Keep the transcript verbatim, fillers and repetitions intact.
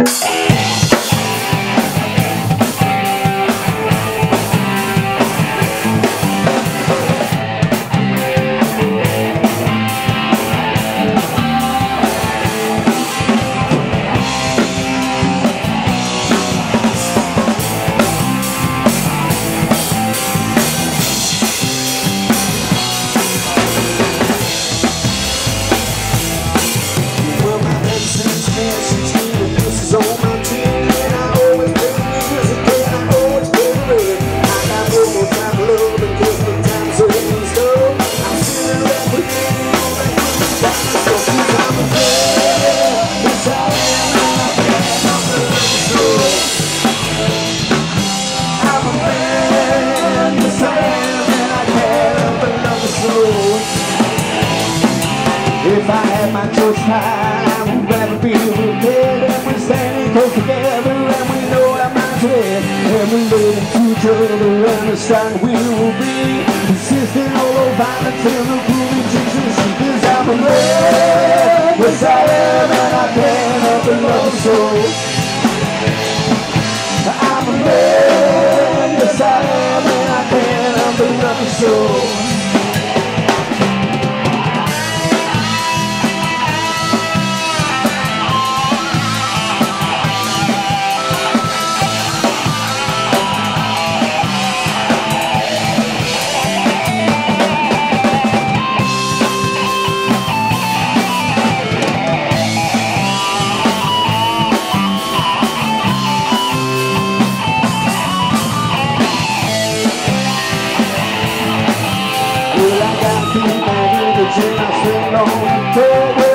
If I had my choice, I would rather be with dead. And we're standing close together, and we know our minds are dead. And we live in each other, understand we will be resisting all the violence and the proving Jesus. Because I'm a man, yes I am, and I can't help but love the soul. I'm a man, yes I am, and I can't help but love the soul. Well, I got people in the gym, I swing on the